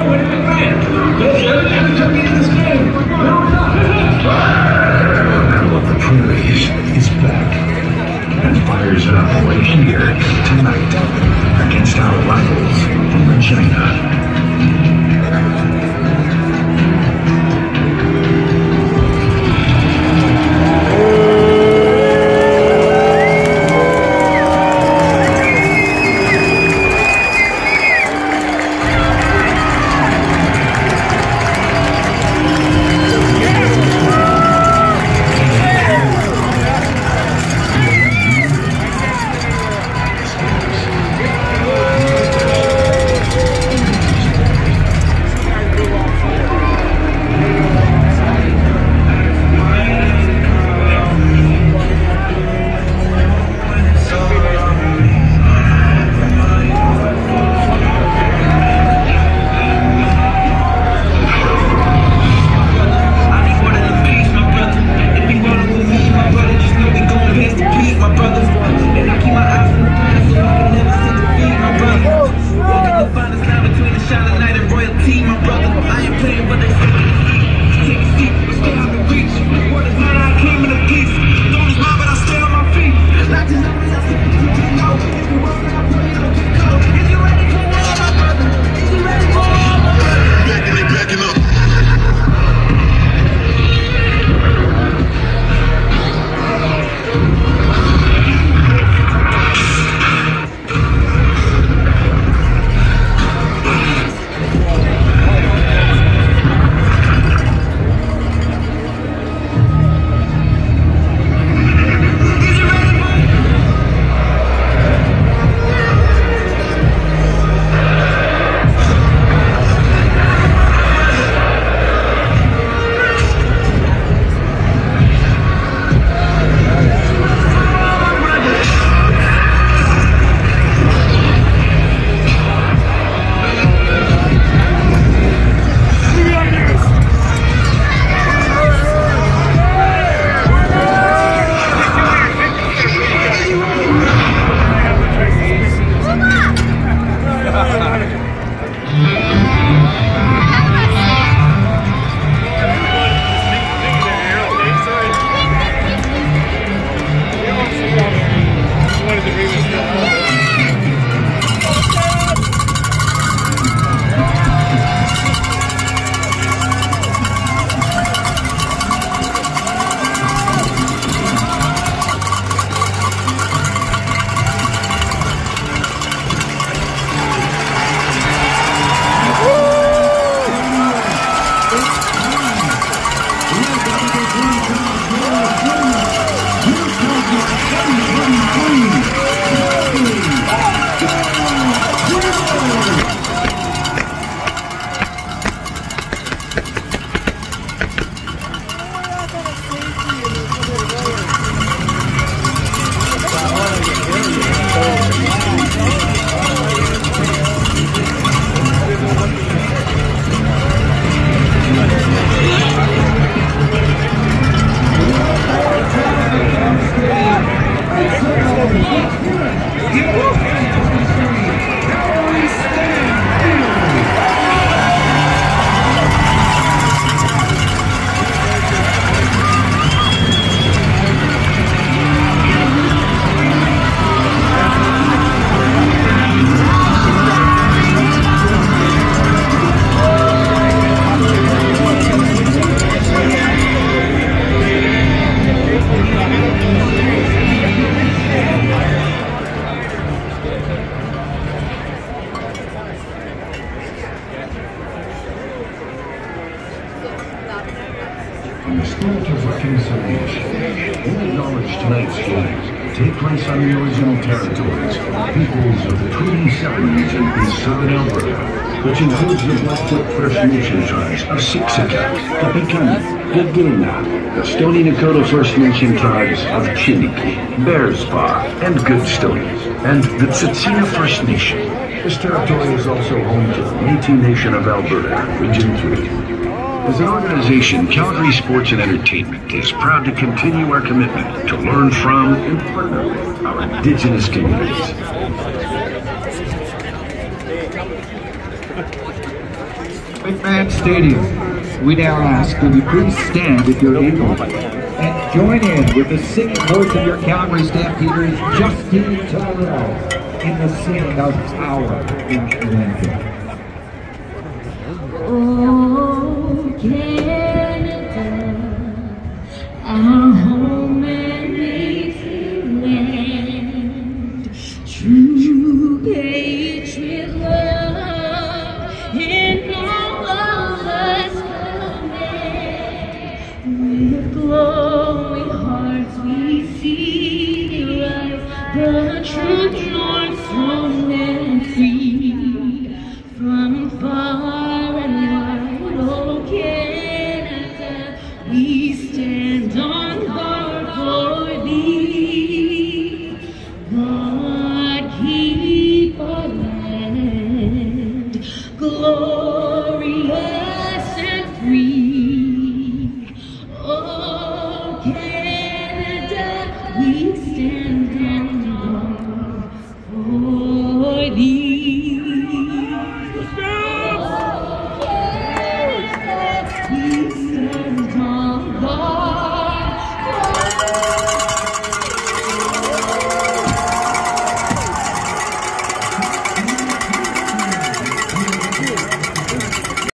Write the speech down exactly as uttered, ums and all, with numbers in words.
of the Prairies is back and fires it up right here tonight against our rivals from Regina. In the spirit of reconciliation, we acknowledge tonight's games take place on the original territories of the peoples of the Treaty Seven region in southern Alberta, which includes the Blackfoot First Nation tribes of Siksika, Kapikani, Gagina, the Stoney Nakoda First Nation tribes of Chiniki, Bearspaw, and Goodstones, and the Tsuut'ina First Nation. This territory is also home to the Métis Nation of Alberta, Region three. As an organization, Calgary Sports and Entertainment is proud to continue our commitment to learn from and partner with our Indigenous communities. McMahon Stadium. We now ask, will you please stand if you're able and join in with the singing voice of your Calgary Stampeders, Justine Tyrell, in the singing of our national anthem. Oh, Canada, our home and native land, true patriot love in all of us command. With glowing hearts we see you rise.